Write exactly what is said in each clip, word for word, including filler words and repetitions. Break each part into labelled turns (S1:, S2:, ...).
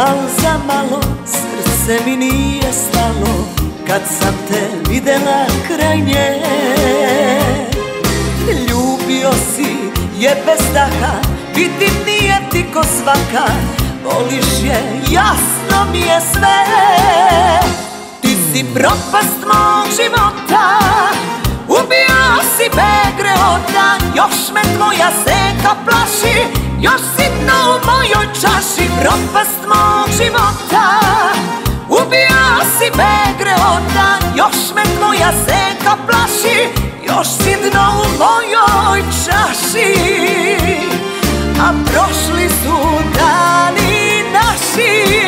S1: Al za malo srce mi nije stalo kad sam te videla kraj nje. Ljubio si je bez daha, vidim nije ti ko svaka, voliš je, jasno mi je sve. Ti si propast mog života, ubio si me grehota, još me tvoja senka plaši, još si dno u mojoj čaši. Propast mog života, ubio si me grehota, još me tvoja senka plaši, još si dno u mojoj čaši. A prošli su dani naši.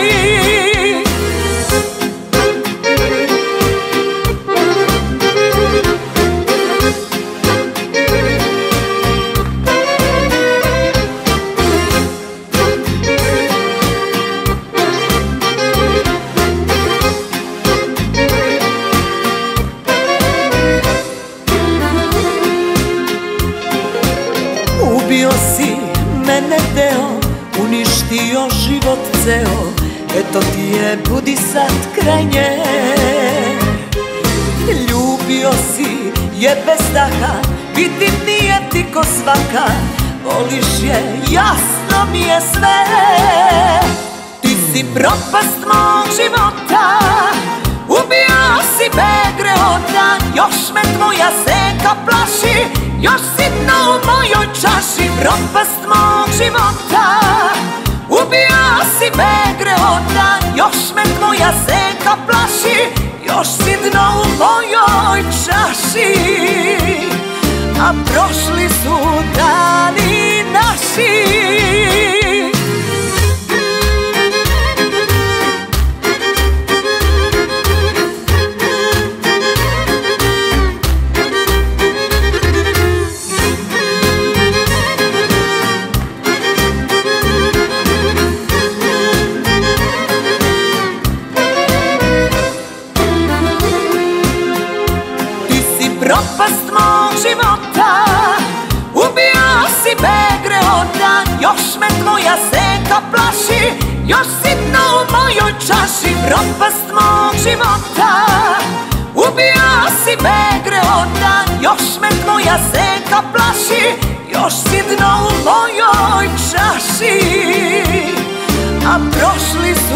S1: Ubio si mene deo, uništio život ceo, eto ti je, budi sad kraj nje. Ljubio si je bez daha, vidim nije ti ko svaka, voliš je, jasno mi je sve. Ti si propast mog života, ubio si me grehota, još me tvoja senka plaši, još si dno u mojoj čaši. Propast mog života, ubio si me grehota, još me tvoja senka plaši, još si dno u mojoj čaši. A prošli su dani naši. Propast mog života, ubio si me grehota, još me tvoja senka plaši, još si dno u mojoj čaši. Propast mog života, ubio si me grehota, još me tvoja senka plaši, još si dno u mojoj čaši. A prošli